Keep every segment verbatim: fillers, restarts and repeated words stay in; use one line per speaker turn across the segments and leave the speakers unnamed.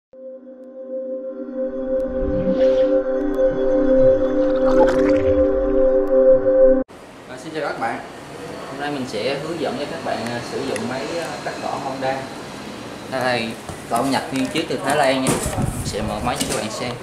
À, xin chào các bạn. Hôm nay mình sẽ hướng dẫn cho các bạn sử dụng máy cắt cỏ Honda. Đây là cỏ nhập nguyên chiếc từ Thái Lan nha. Mình sẽ mở máy cho các bạn xem.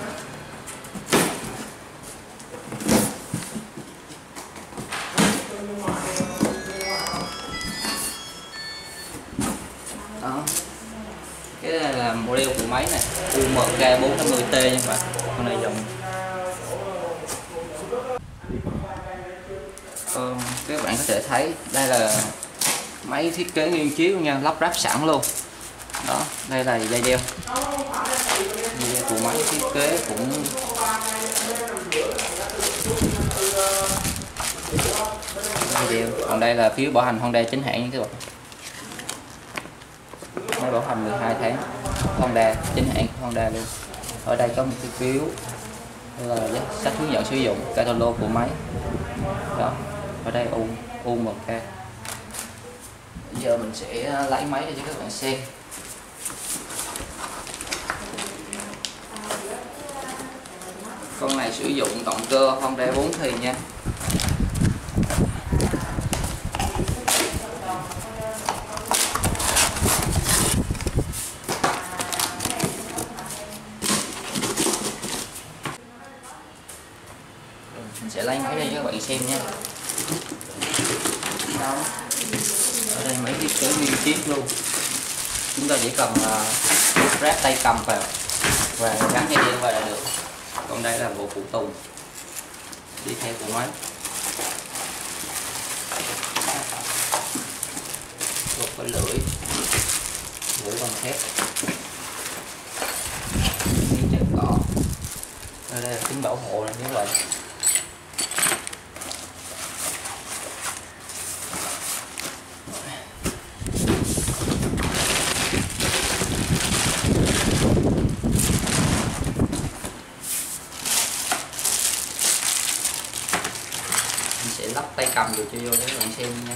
Đó. Cái này là model của máy này, U M K bốn trăm năm mươi T nha các bạn. Con này dòng Ờ, các bạn có thể thấy đây là máy thiết kế nguyên chiếc nha, lắp ráp sẵn luôn. Đó, đây là dây đeo, dây đeo của máy thiết kế cũng dây đeo. Còn đây là phiếu bảo hành Honda chính hãng nha các bạn. Máy bảo hành mười hai tháng Honda chính hãng Honda luôn. Ở đây có một cái phiếu là sách hướng dẫn sử dụng, catalog của máy. Đó, ở đây U U M K. Bây giờ mình sẽ lấy máy ra cho các bạn xem. Con này sử dụng động cơ Honda bốn thì nha. Mình sẽ lấy máy ra cho các bạn xem nha. Đó. Ở đây máy thiết kế nguyên chiếc luôn. Chúng ta chỉ cần uh, ráp tay cầm vào và gắn dây đeo vào là được. Còn đây là bộ phụ tùng đi theo của máy. Một cái lưỡi lưỡi bằng thép, miếng chặt cỏ. Ở đây là kính bảo hộ là như vậy. Mình sẽ lắp tay cầm được cho vô để các bạn xem nha.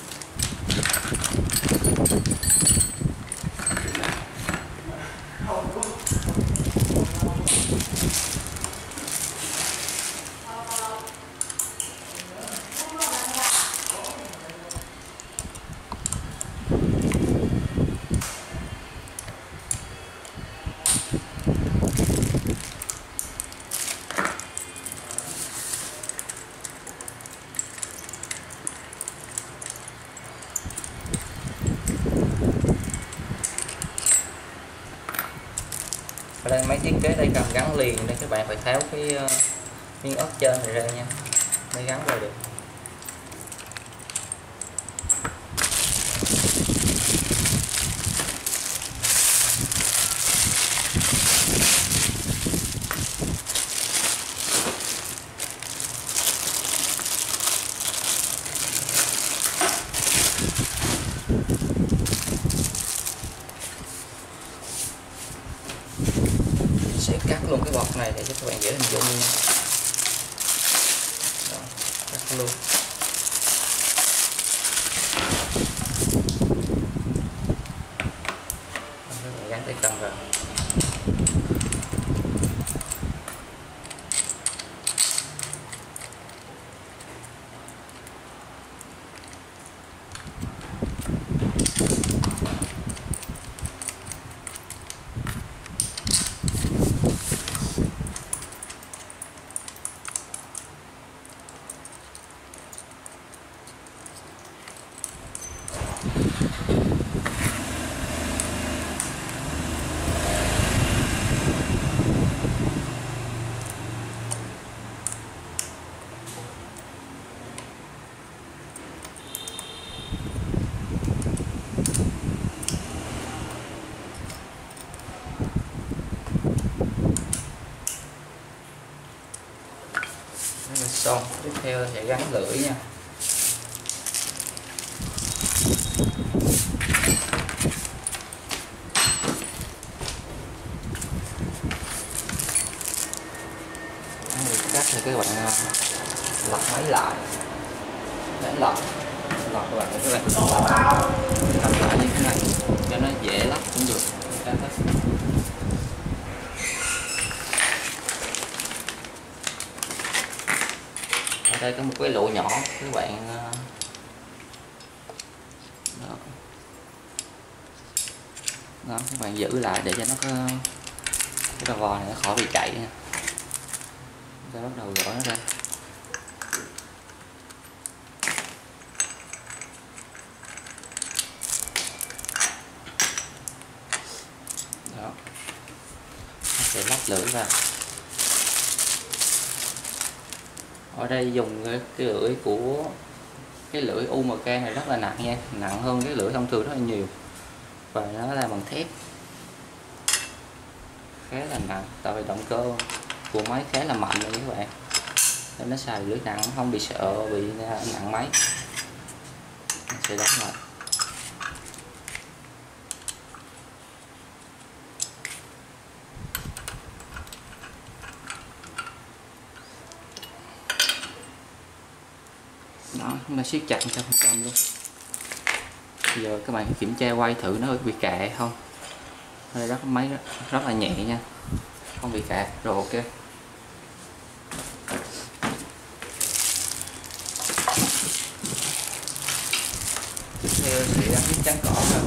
Ở đây máy thiết kế đây cầm gắn liền, đây các bạn phải tháo cái uh, miếng ốp trên này ra nha mới gắn vào được. Sẽ cắt luôn cái bọt này để cho các bạn dễ hình dung nha. Đó, cắt luôn. Các bạn gắn tay cầm vào. Xong, tiếp theo sẽ gắn lưỡi nha. Cắt thì các bạn lật máy lại, để lật lật các bạn các bạn lật lại như thế này cho nó dễ lắp cũng được. đây có một cái lỗ nhỏ các bạn. Đó. Đó, các bạn giữ lại để cho nó có cái đầu vò này nó khỏi bị chạy nha. Ta bắt đầu gỡ nó ra. Đó. Nó sẽ lắp lưỡi vào. Ở đây dùng cái, cái lưỡi của cái lưỡi u em ca này rất là nặng nha, nặng hơn cái lưỡi thông thường rất là nhiều, và nó là bằng thép khá là nặng, tại vì động cơ của máy khá là mạnh nha các bạn, nên nó xài lưỡi nặng không bị sợ bị nặng máy. Mình sẽ đóng lại. Đó, chúng ta siết chặt một trăm phần trăm luôn. Bây giờ các bạn kiểm tra quay thử nó bị cạ không. Đây rất máy rất, rất là nhẹ nha, không bị cạ. Rồi ok. Tiếp theo sẽ đánh miếng trắng cỏ thôi.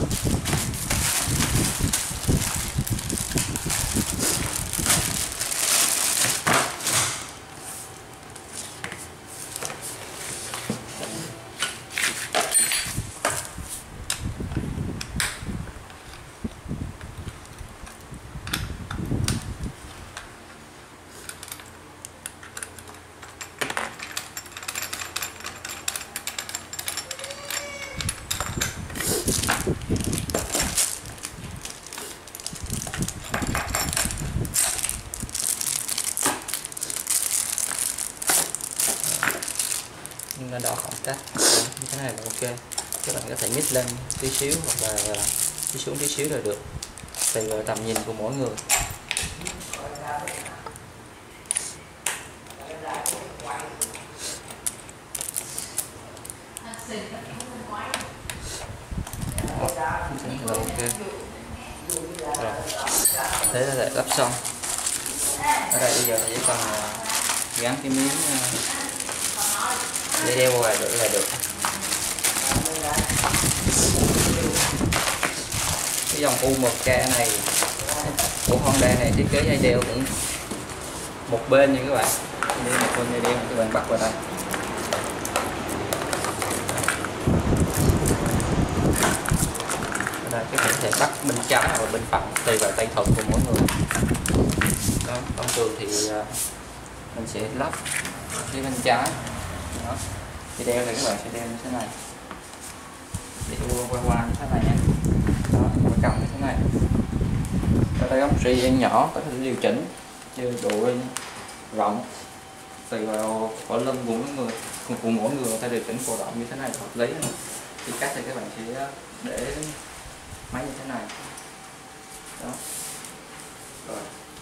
Nó đo khoảng cách như thế này là ok. Các bạn có thể nhích lên tí xíu hoặc là tí xuống tí xíu là được, tùy vào tầm nhìn của mỗi người. Rồi, ok. Rồi. Thế là lắp xong. Ở đây bây giờ chỉ cần gắn cái miếng để đeo vào được là được. Cái dòng u em ca này của Honda này thiết kế dây đeo cũng một bên nha các bạn. Đây một bên dây đeo các bạn bắt vào đây. Ở đây các bạn có thể bắt bên trái hoặc bên phải tùy vào tay thuận của mỗi người. Đó, thông thường thì mình sẽ lắp cái bên trái. Đó. Thì đeo thì các bạn sẽ đeo như thế này, đeo qua qua như thế này nha. Đó, và cầm như thế này. Ở đây có một sợi dây nhỏ có thể điều chỉnh như độ rộng tùy vào vỏ lưng của mỗi người, của mỗi người ta điều chỉnh cổ rộng như thế này hợp lý. Thì cách thì các bạn sẽ để máy như thế này. Đó. Rồi.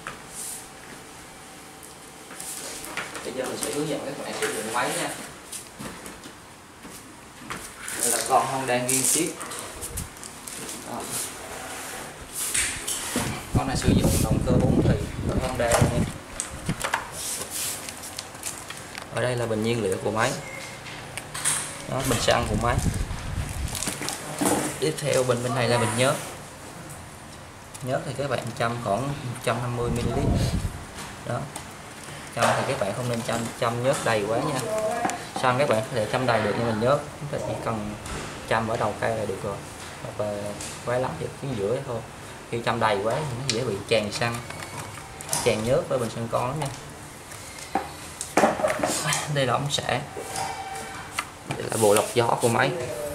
Bây giờ mình sẽ hướng dẫn các bạn sử dụng máy nha. Đây là con Honda nguyên chiếc. Đó. Con này sử dụng động cơ bốn thì của Honda nha. Ở đây là bình nhiên liệu của máy. Đó, bình xăng của máy. Tiếp theo bình bên này là bình nhớt. Nhớt thì các bạn châm khoảng một trăm năm mươi mi li lít. Đó. Châm thì các bạn không nên châm châm nhớt đầy quá nha. Xăng các bạn có thể châm đầy được, nhưng mình nhớt chúng ta chỉ cần châm ở đầu cây là được rồi, hoặc là quái lắm được phía giữa thôi. Khi châm đầy quá thì nó dễ bị tràn xăng, tràn nhớt với bình xăng con lắm nha. Đây là ống xả, đây là bộ lọc gió của máy.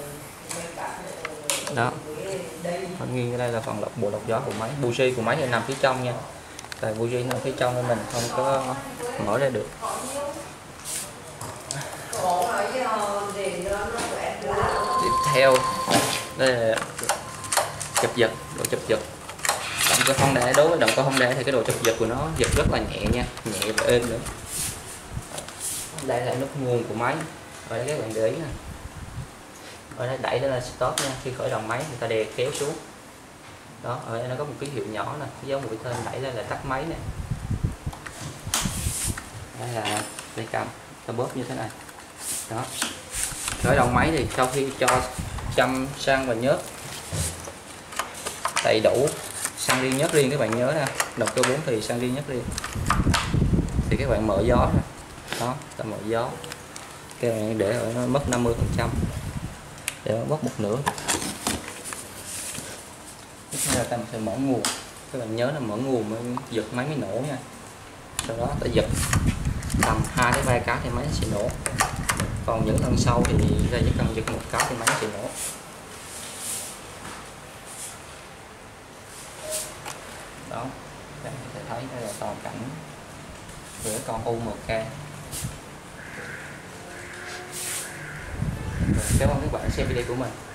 Đó, nghiêng ở đây là phần lọc bộ lọc gió của máy. Buji của máy thì nằm phía trong nha, tại buji nằm phía trong nên mình không có mở ra được. Tiếp theo đây là chập giật, độ chập giật. Động cơ Honda, đối với động cơ Honda thì cái độ chập giật của nó giật rất là nhẹ nha, nhẹ và êm nữa. Đây là nút nguồn của máy, ở đây các bạn để ý nè. Ở đây đẩy đó là stop nha, khi khởi động máy người ta đè kéo xuống. Đó, ở đây nó có một ký hiệu nhỏ nè, dấu mũi tên đẩy lên là tắt máy nè. Đây là dây cầm, ta bóp như thế này. Đó, khởi động máy thì sau khi cho châm xăng và nhớt đầy đủ, xăng riêng nhớt riêng, các bạn nhớ nha, động cơ bốn thì xăng riêng nhớt riêng, thì các bạn mở gió nè. Đó, ta mở gió, các bạn để ở nó mất năm mươi phần trăm, để nó mất một nửa. Tiếp theo là ta sẽ mở nguồn, các bạn nhớ là mở nguồn mới giật máy mới nổ nha. Sau đó ta giật tầm hai đến ba cái thì máy sẽ nổ, còn những lần sau thì ta chỉ cần giật một cái thì máy sẽ nổ. Đó, các bạn sẽ thấy đây là toàn cảnh của con U M K. Cảm ơn các bạn xem video của mình.